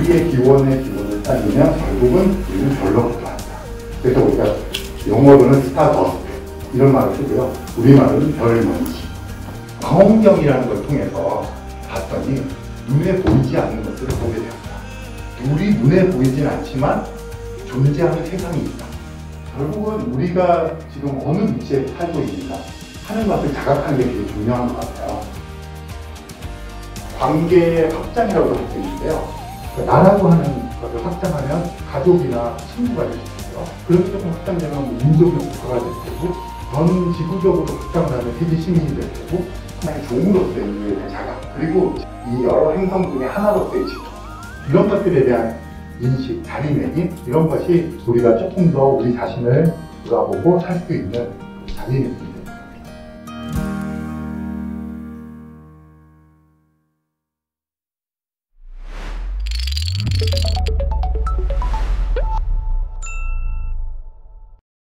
우리의 기원을 따지면 결국은 우리는 별로부터 한다. 그래서 우리가 영어로는 스타더스트 이런 말을 쓰고요. 우리말로는 별먼지. 광원경이라는 걸 통해서 봤더니 눈에 보이지 않는 것들을 보게 되었다. 우리 눈에 보이진 않지만 존재하는 세상이 있다. 결국은 우리가 지금 어느 위치에 살고 있는가 하는 것을 자각하는 게 되게 중요한 것 같아요. 관계의 확장이라고 할 수 있는데요. 나라고 하는 것을 확장하면 가족이나 친구가 될 수 있고요. 그렇게 조금 확장되면 민족의 국가가 될 테고, 전 지구적으로 확장을 하면 세계 시민이 될 테고, 하나의 종으로서의 인류의 자각, 그리고 이 여러 행성 중에 하나로서의 지도, 이런 것들에 대한 인식, 자리매김, 이런 것이 우리가 조금 더 우리 자신을 돌아보고 살 수 있는 자리매김입니다.